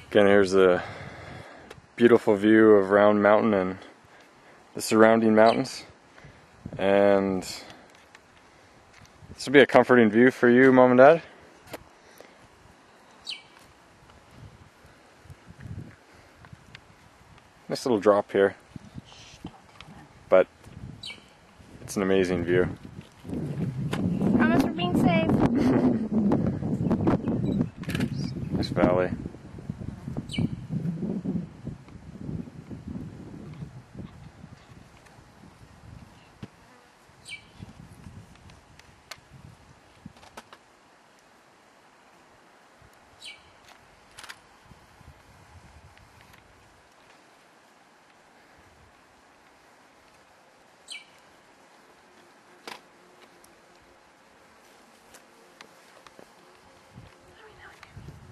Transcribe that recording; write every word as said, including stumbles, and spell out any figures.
Again, here's a beautiful view of Round Mountain and the surrounding mountains. And this will be a comforting view for you, Mom and Dad. Nice little drop here, but it's an amazing view. Promise we're being safe. Nice valley.